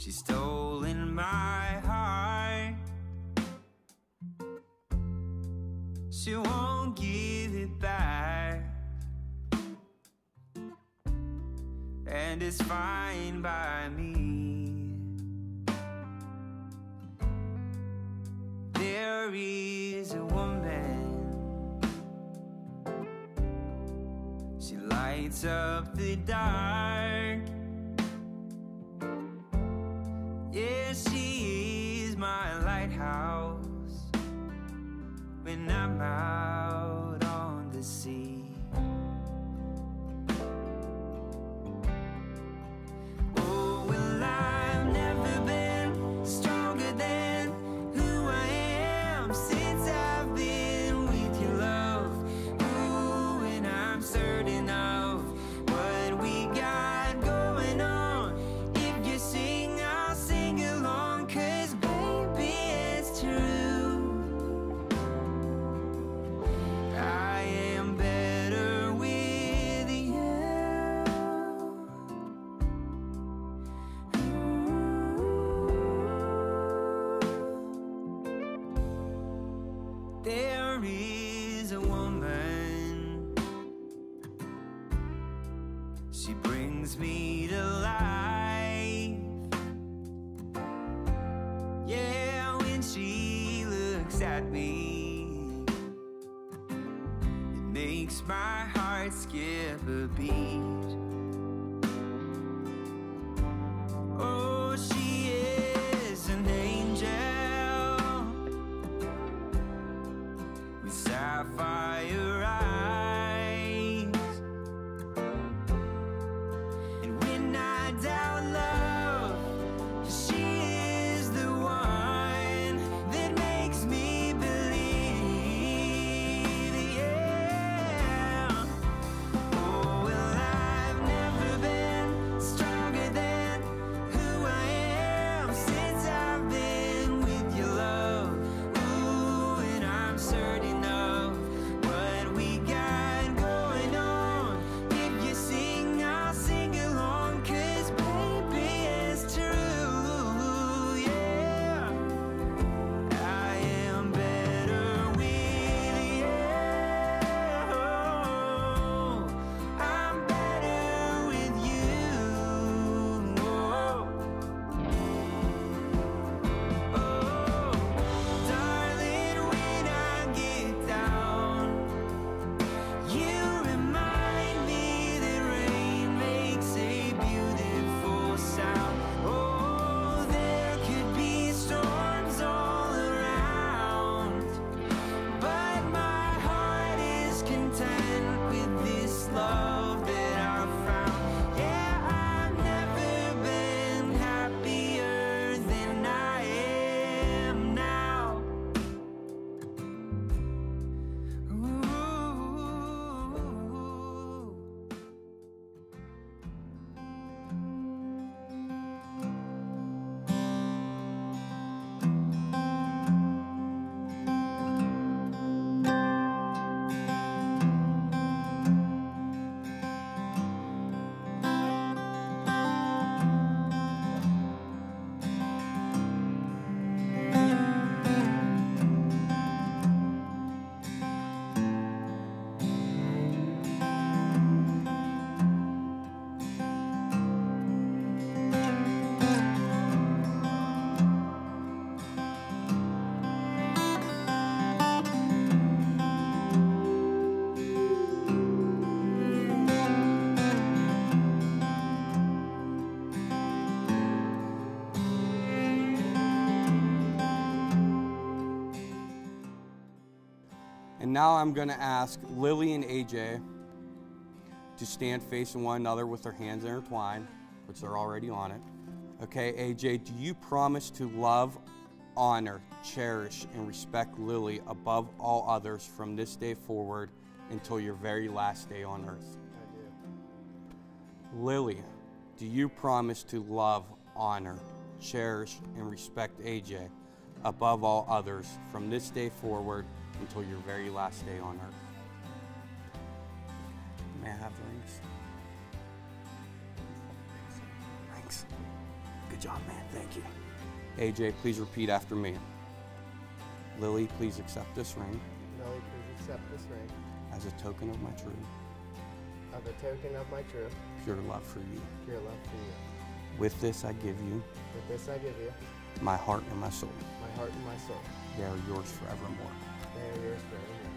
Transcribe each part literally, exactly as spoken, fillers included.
She's stolen my heart. She won't give it back, and it's fine by me. There is a woman, she lights up the dark. Yeah, she is my lighthouse when I'm out on the sea. Oh, well, I've never been stronger than who I am since I've been with your love. Ooh, and I'm certain of what we got going on. If you sing, I'll sing along, 'cause baby, it's true. I am better with you. There is a woman, she brings me to life. Yeah, when she looks at me, it makes my heart skip a beat. Oh, she is an angel with sapphire eyes. And when I doubt love, she is the one that makes me believe. Yeah. Oh, well, I've never been stronger than who I am since I've been with your love. Ooh, and I'm certain of what we got going on. If you sing, I'll sing along, 'cause baby, it's true. Yeah, I am better with you. I'm better with you. Oh, darling, when I get down, you remind me that rain makes a beautiful sound. Oh, there could be storms all around, but my heart is content with this love that I've found. Yeah, I've never been happier than I am now. Ooh. And now I'm going to ask Lily and A J to stand facing one another with their hands intertwined, which they're already on it. Okay, A J, do you promise to love, honor, cherish, and respect Lily above all others from this day forward until your very last day on earth? I do. Lily, do you promise to love, honor, cherish, and respect A J above all others from this day forward until your very last day on earth? May I have the rings? Rings. Good job, man. Thank you. A J, please repeat after me. Lily, please accept this ring Lily, please accept this ring as a token of my true, as a token of my true, pure love for you. pure love for you. With this, I give you With this I give you my heart and my soul. my heart and my soul. They are yours forevermore. They are yours forevermore.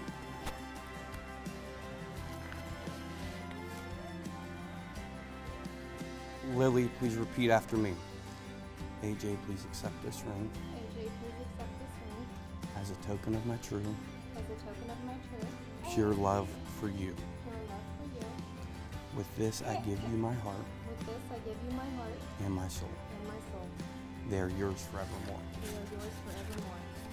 Lily, please repeat after me. A J, please accept this ring A J, please accept this ring as a token of my true, as a token of my true, pure love for you. pure love for you. With this, I give you my heart With this, I give you my heart and my soul. and my soul. They are yours forevermore. They are yours forevermore.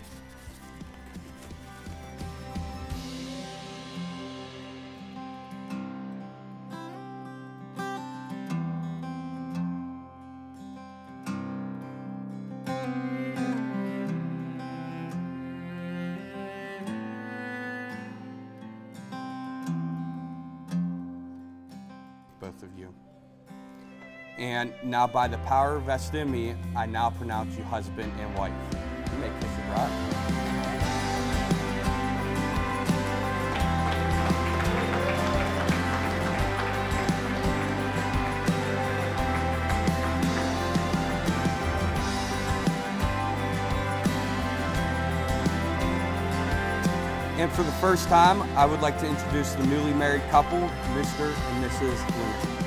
Both of you. And now by the power vested in me, I now pronounce you husband and wife. You may kiss your bride. And for the first time, I would like to introduce the newly married couple, Mister and Missus Lynn.